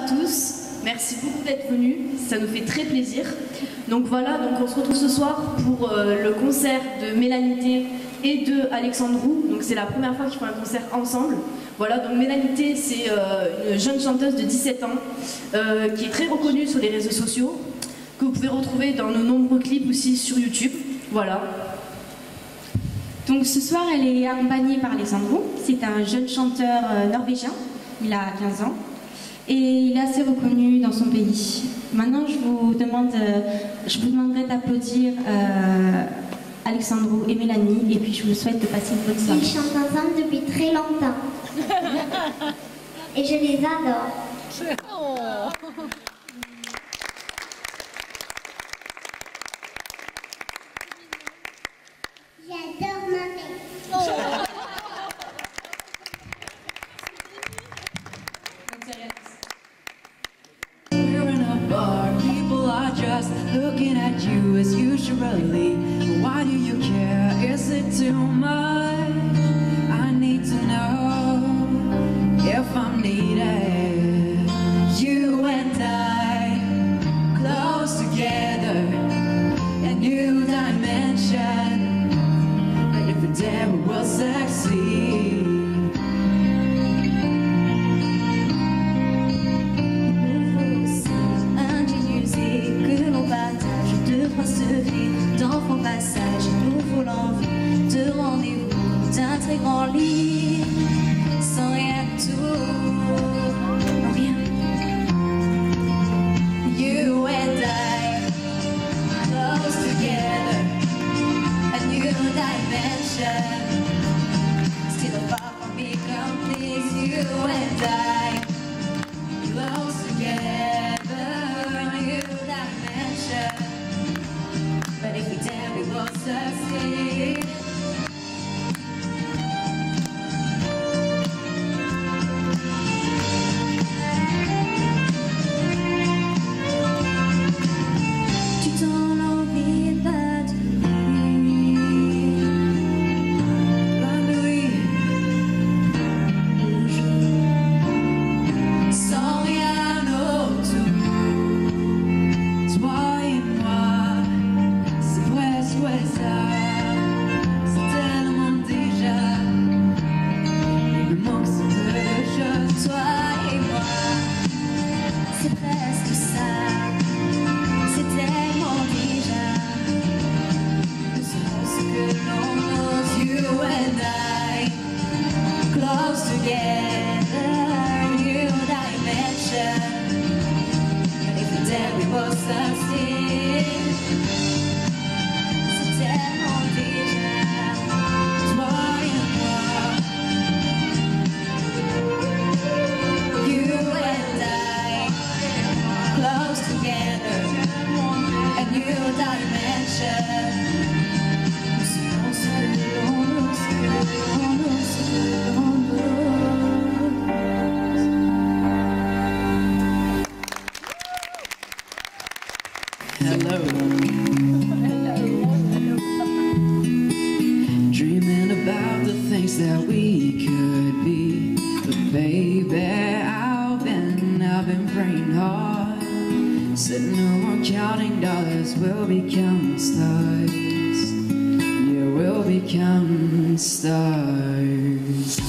tous, merci beaucoup d'être venus, ça nous fait très plaisir. Donc voilà, donc on se retrouve ce soir pour le concert de Mélany.T et de Alexandru. Donc c'est la première fois qu'ils font un concert ensemble. Voilà, donc Mélany.T c'est une jeune chanteuse de 17 ans qui est très reconnue sur les réseaux sociaux, que vous pouvez retrouver dans nos nombreux clips aussi sur YouTube. Voilà. Donc ce soir, elle est accompagnée par Alexandru. C'est un jeune chanteur norvégien. Il a 15 ans. Et il est assez reconnu dans son pays. Maintenant, je vous demanderai d'applaudir Alexandru et Mélany. Et puis je vous souhaite de passer une bonne soirée. Ils chantent ensemble depuis très longtemps. Et je les adore. J'adore ma mère. We're in a bar, people are just looking at you as usually. Why do you care? Is it too much? I need to know if I'm needed. You and I, close together, a new dimension. If we're there, we will succeed. D'enfant passage, il nous faut l'envie de rendez-vous d'un très grand lit, sans rien de tout, non rien. You and I, close together, a new dimension, still far from being complete. You and I, close together, a new dimension. But if we dare, we will succeed. Tu t'en envie pas de lui, la nuit, le jour, sans rien autour, toi et moi. C'est tellement déjà. Il me manque ce jeu, toi et moi. C'est presque ça. C'est tellement déjà. Nous sommes ce que l'on ose. You and I, close together, new dimension. But if we're there, we will succeed. Hello. Dreaming about the things that we could be, but baby, I've been praying hard. Sitting around counting dollars, we'll become stars. Yeah, we'll become stars.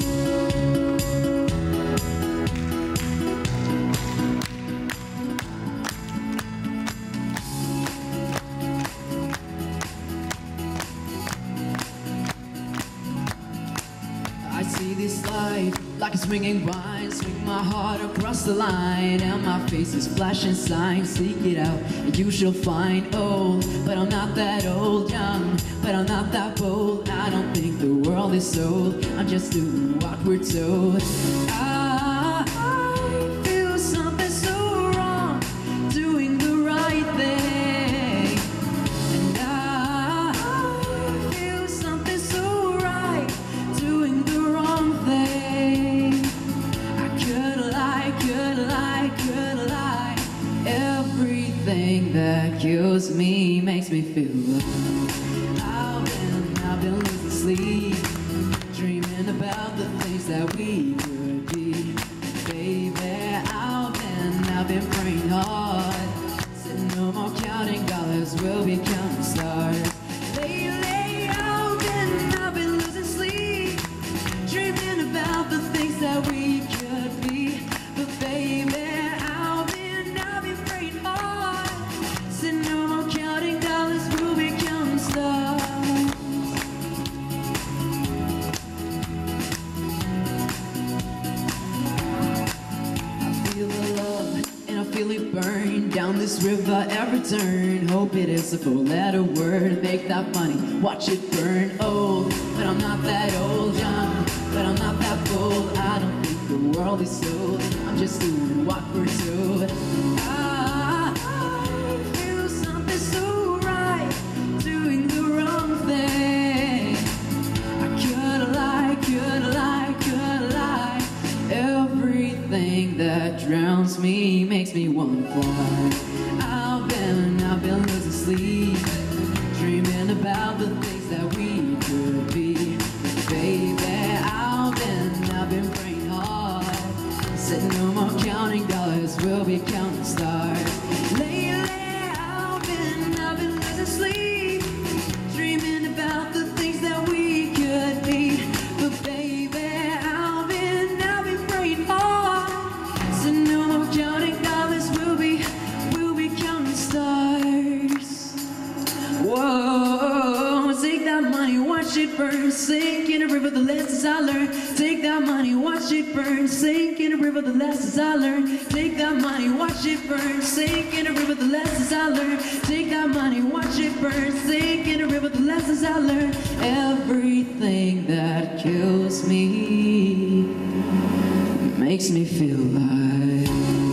I see this light like a swinging vine, swing my heart across the line, and my face is flashing signs. Seek it out and you shall find. Old, but I'm not that old. Young, but I'm not that bold. I don't think the world is sold, I'm just doing what we're told. I feel something so wrong, doing the right thing. And I feel something so right, doing the wrong thing. I could lie. Everything that kills me makes me feel alive. I've been losing sleep, dreaming about the things that we could be. Baby, I've been I've been praying hard. Said no more counting dollars, we'll be counting stars. Lately I've been losing sleep, dreaming about the things that we could be. But baby, I've been praying hard. Said no more counting dollars, we'll be counting stars. Feel it burn down this river every turn. Hope it is a four-letter word. Make that money, watch it burn. Old, but I'm not that old. Young, but I'm not that bold. I don't think the world is sold. I'm just doing what we're told. I feel something so right, doing the wrong thing. I could lie, could lie, could lie. Everything that drowns me makes me wanna fly. I've been losing sleep, dreaming about the things that we could be. Baby, I've been praying hard. Said no more counting dollars, we'll be counting stars. Lately, I've been losing sleep, dreaming about the things that we could be. But baby, I've been praying hard. So no more counting dollars, we'll be counting stars. Whoa, take that money, watch it burn, sink in a river, the lessons I learned. Take that money, watch it burn, sink in a river, the lessons I learned. Take that money, watch it burn, sink in a river, the lessons I learned. Take that money, watch it burn, sink in a river, the lessons I learned. Everything that kills me makes me feel alive.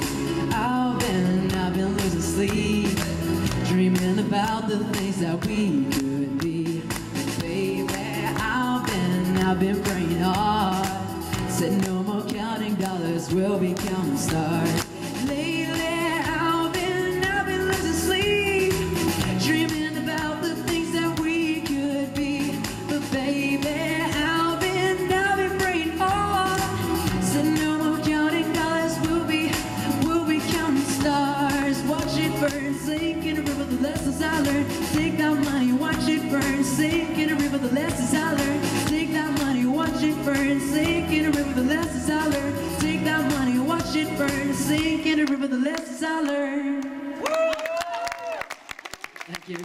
I've been losing sleep, dreaming about the things that we could be. Baby, I've been praying hard. Said no more counting dollars, we'll be counting stars. Lately, I've been losing sleep, dreaming about the things that we could be. But baby, I've been praying hard. Said no more counting dollars, we'll be counting stars. Watch it burn, sink in a river, the lessons I learned. Take that money, watch it burn, sink in a river, the lessons I learned. Take that money, watch it burn, sink in a river, the lessons I learned. Take that money, watch it burn, sink in a river, the lessons I learned. Thank you.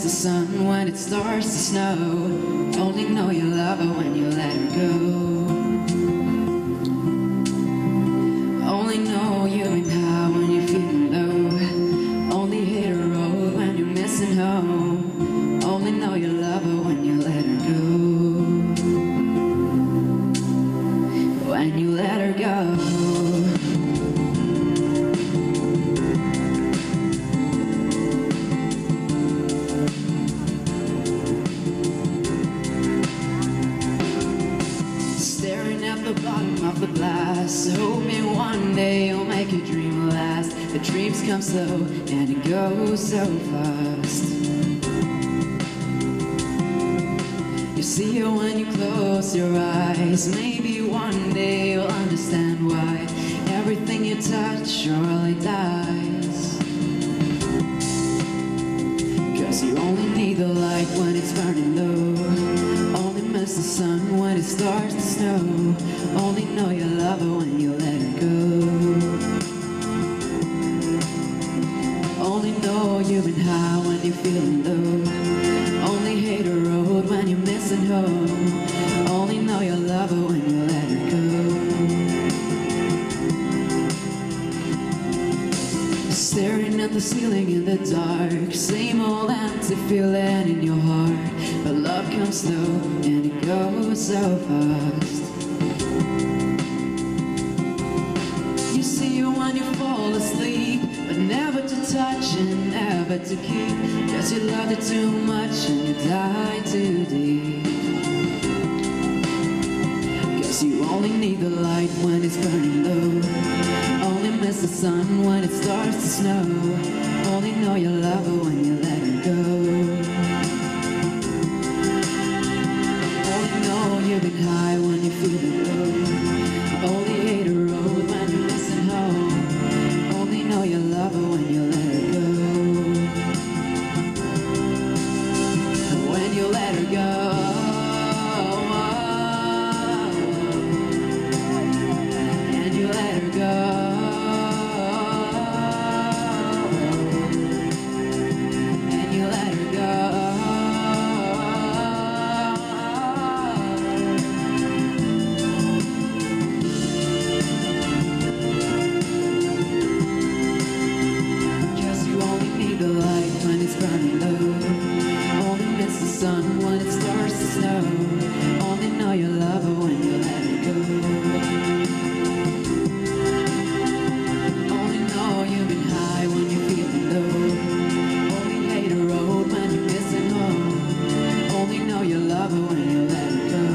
the sun when it starts to snow. Only know you love her when you let her go. Only know you've been high when you're feeling low. Only hit a road when you're missing home. Only know you love her when you let her go. When you let her go. The bottom of the glass, hoping one day you'll make your dream last. The dreams come slow and it goes so fast. You see it when you close your eyes. Maybe one day you'll understand why everything you touch surely dies. 'Cause you only need the light when it's burning low. Only miss the sun when it starts to snow. Only know you love her when you let her go. Only know you've been high when you're feeling low. Only hate a road when you're missing home. Only know you love her when you let her go. Staring at the ceiling in the dark, same old empty feeling in your heart. But love comes slow and it goes so fast. You see you when you fall asleep, but never to touch and never to keep. 'Cause you loved it too much and you died too deep. 'Cause you only need the light when it's burning low. Only miss the sun when it starts to snow. Only know you love her when you let her go. Only know you've been high when you're feeling low. Only hate a road when you're missing home. Only know you love her when you let her go. When you let her go. And you let her go. When it's burning low, only miss the sun when it starts to snow. Only know you love her when you let her go. Only know you've been high when you're feeling low. Only hate a road when you're missing home. Only know you love her when you let her go.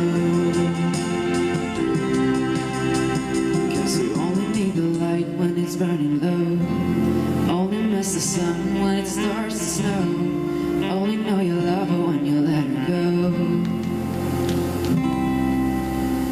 'Cause you only need the light when it's burning low. Only miss the sun when it starts to snow. Only know you love her when you let her go.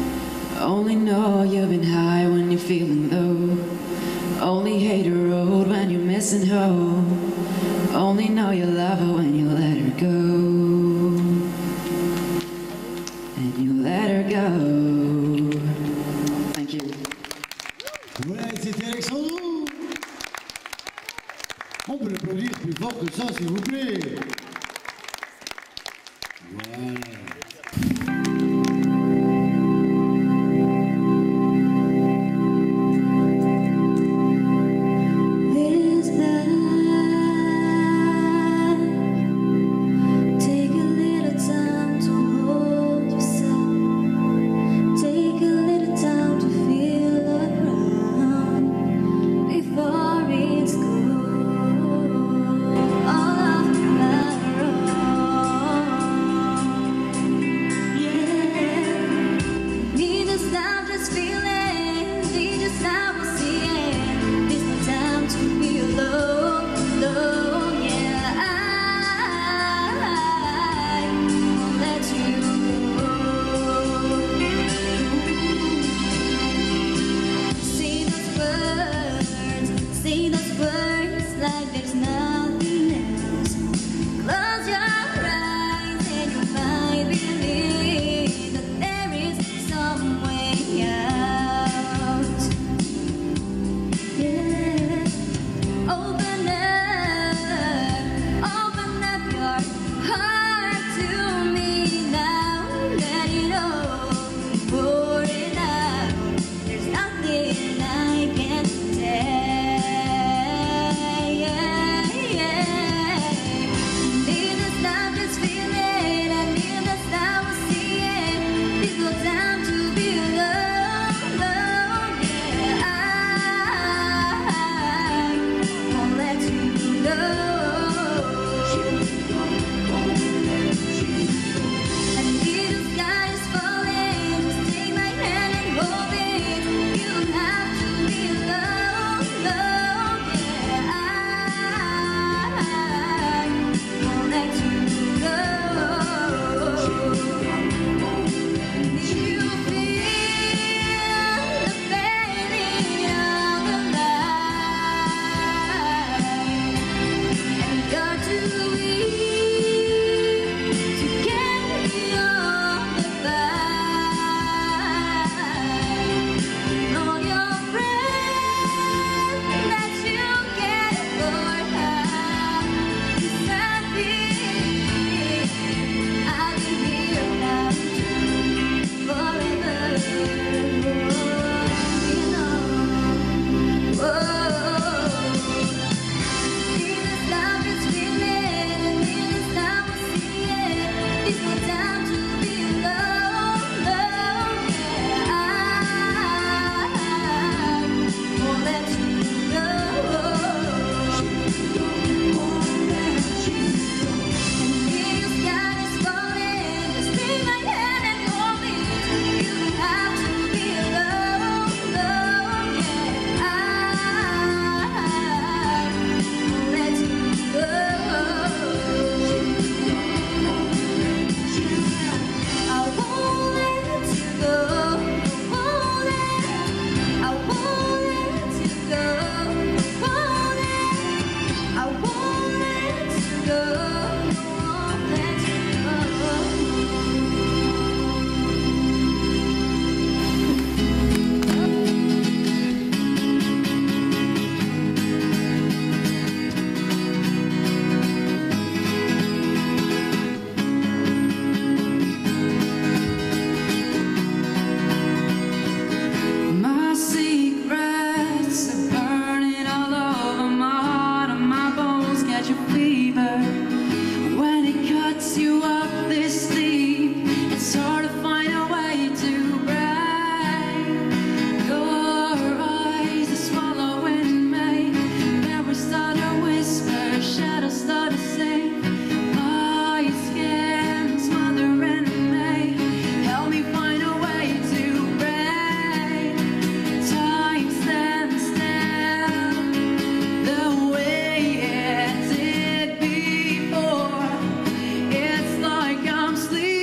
mess you up this deep, it's hard to find a way to break your eyes. The swallowing me, never start to whisper, shadows start to sing. My skin smothering me, help me find a way to break. Time stands still the way it did before. It's like I'm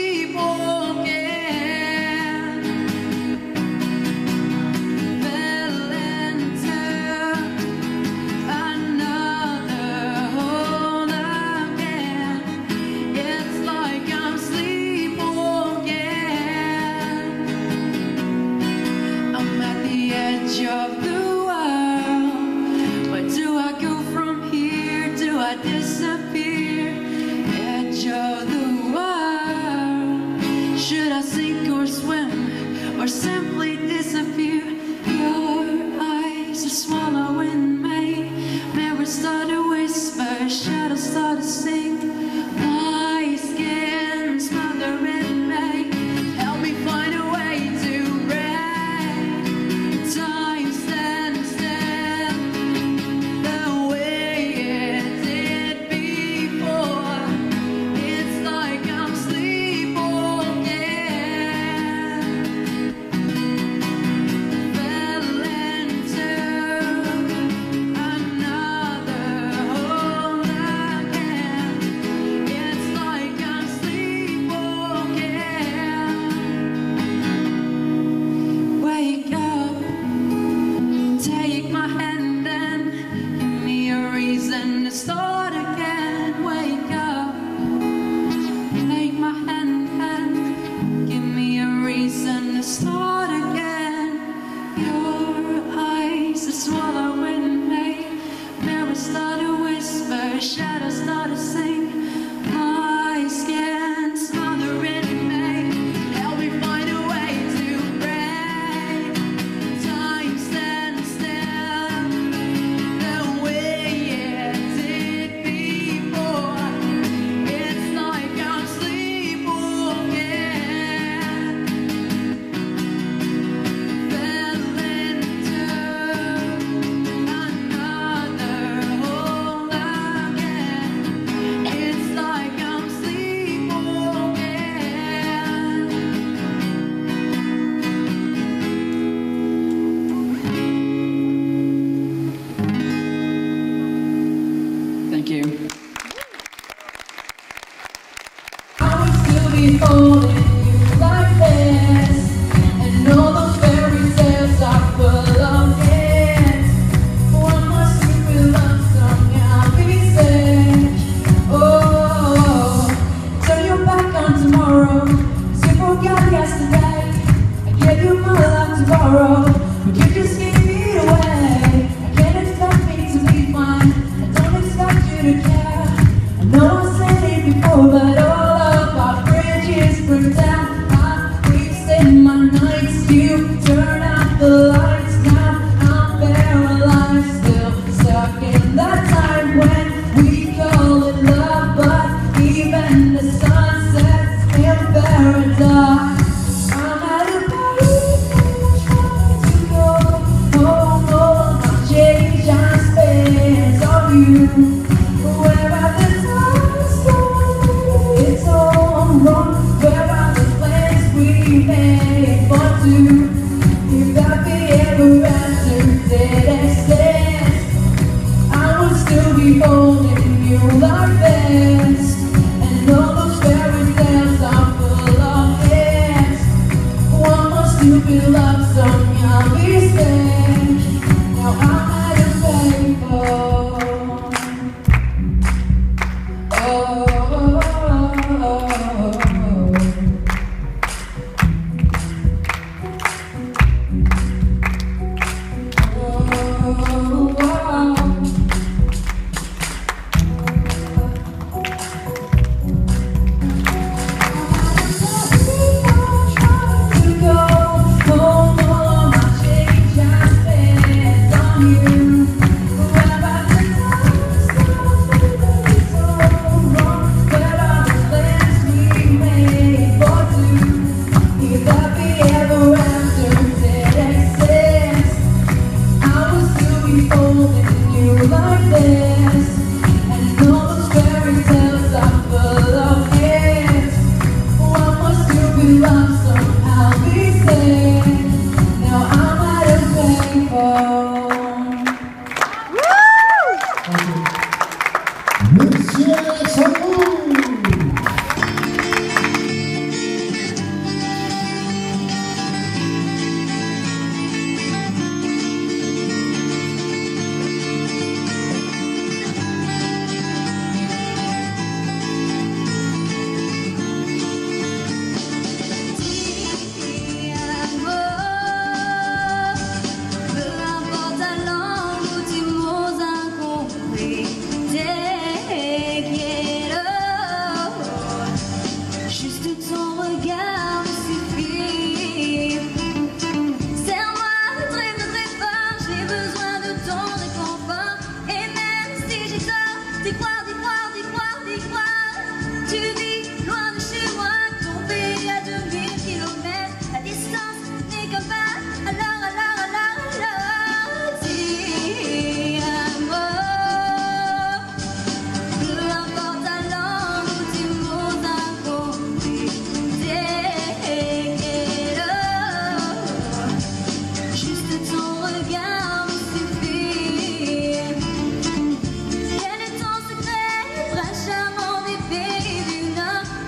sleepwalking. Fell into another hole again. It's like I'm sleepwalking. I'm at the edge of the world. Where do I go from here? Do I disappear? Edge of the world. Should I sink or swim, or simply disappear? Your eyes are swallowing me, mirrors start to whisper, shadows start to sing. My skin smothering me, help me find a way to break. Time stands still the way it did before. It's like I'm sleepwalking. Fell into another hole again. It's like I'm sleepwalking. Wake up, take my hand and give me a reason to start again. Wake up, take my hand and give me a reason to start again. Your eyes are swallowing me, mirrors start to whisper, shadows start to sing. My skin smothering me, help me find a way to break. Time stands still the way it did before. It's like I'm sleepwalking. Fell into another hole again. It's like I'm sleepwalking. Thank you. I would still be holding you like this, and all those fairy tales are full of it. One more stupid love song, I'll be sick. Oh, turn your back on tomorrow, 'cause you forgot yesterday. I gave you my love to borrow, but you just gave me away. I can't expect me to be fine, I don't expect you to care. I know I said it before, but all of our bridges protect.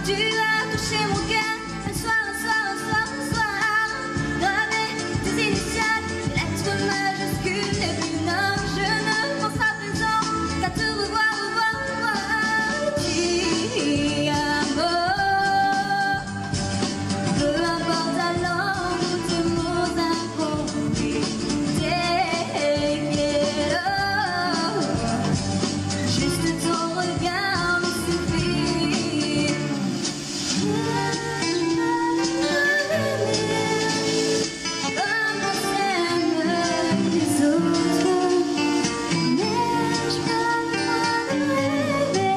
Tu as touché mon cœur, un soir, un soir, un soir, un soir. Gravé tes initiales, lettres majuscules et puis non, je ne pense à présent qu'à te revoir, revoir, revoir. Ti amo. Peu importe la langue ou tes mots incompris, te quiero. Juste ton regard me suffit. Comme on s'aime les autres, mais je peux rêver.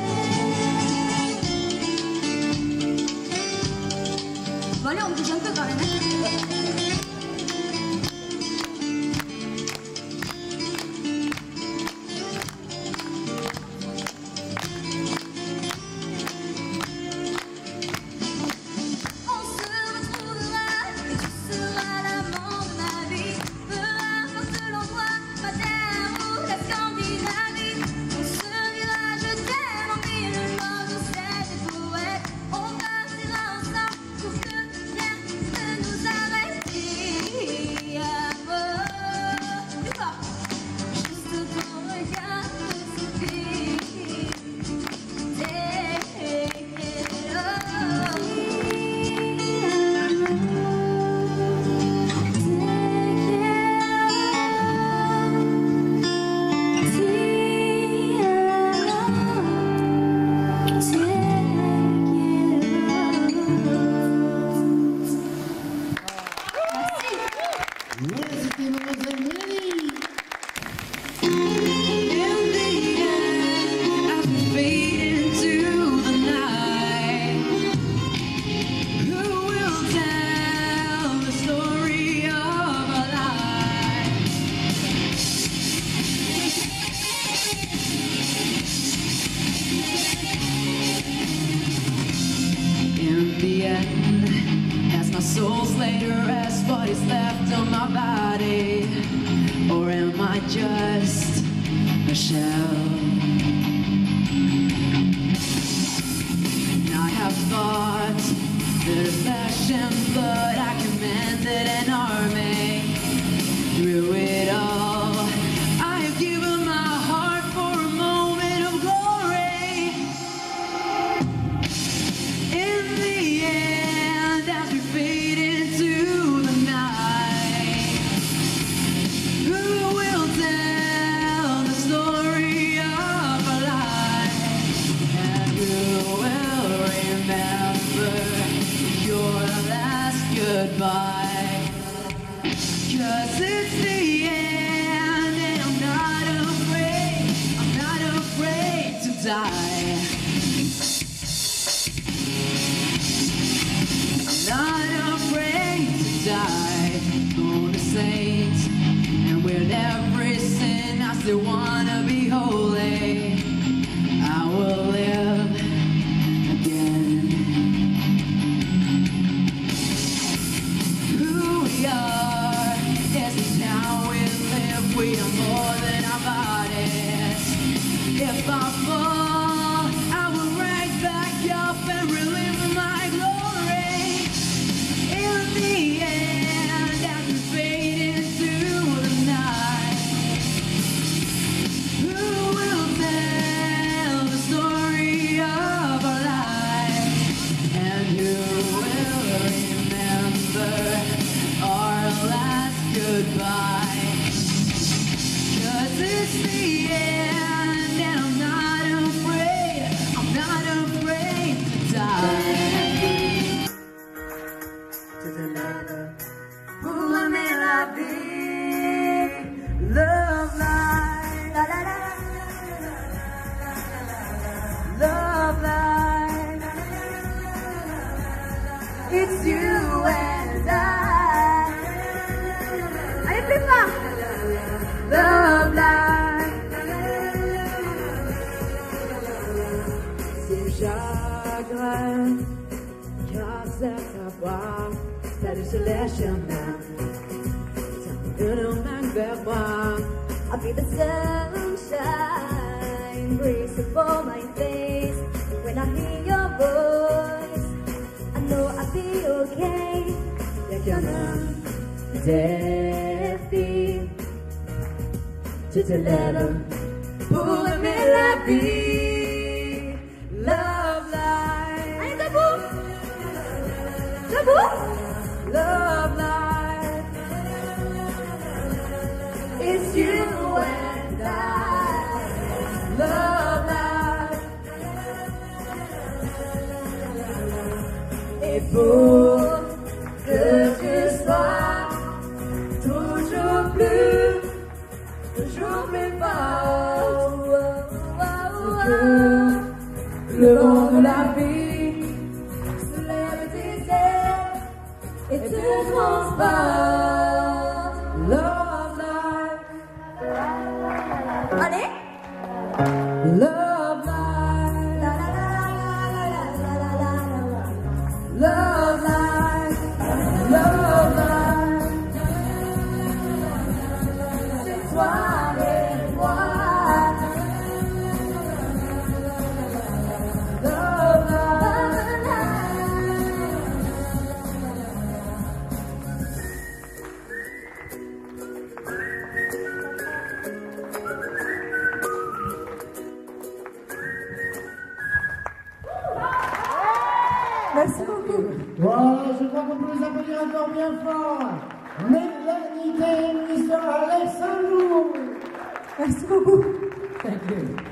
Bon allez, on bouge un peu quand même. On se retrouvera et tu seras l'amant de ma vie. Peu importe l'endroit, ma terre ou la Scandinavie. On se dira je t'aime en mille mots de cette poète. On partira ensemble pour que rien ne nous arrête. Ti amo. Plus fort. Juste ton regard me suffit. Te quiero. Ouais, c'était mademoiselle Mélany. In the end, as we fade into the night, who will tell the story of our lives? In the end, as my soul's laid to rest, what is left of my body? Or am I just a shell? I have thought that if flesh and blood I commanded an army. Through it all, I have given my heart for a moment of glory. In the end, as we fade into the night, who will tell the story of our life? And who will remember your last goodbye? 'Cause it's the end, and I'm not afraid to die. I'm not afraid to die. Born a saint, and with every sin I still wanna be holy. I will live again. Who we are, this is how we live. We are more than our bodies. If I fall, I will rise back up and relive my glory. In the end, as we fade into the night, who will tell the story of our lives? And who will remember our last goodbye? 'Cause it's the end, and I'm not afraid to die. To the lover who may not be love life, la la la la la la, love life. It's you and I. Allez plus fort. Love life. C'est chagrin, car c'est à voir. Salut sur les chemins, de nos mains vers moi. I'll be the sunshine, breeze upon my face when I hear your voice. ok. Y'a qu'un homme défi. Tu te lèves pour aimer la vie. Love life. Allez, debout. Debout. Love life. It's you and I. Love life. Et pour que tu sois toujours plus fort, que le vent de la vie se lève tes ailes et te transporte. Love life. Allez. Love life. La la la la la la la la. Love life. Love life. C'est toi et moi. Love life. Merci beaucoup. Voilà, je crois qu'on peut les applaudir encore bien fort. Mélany.T, Mr. Alexandru. Merci beaucoup. Thank you.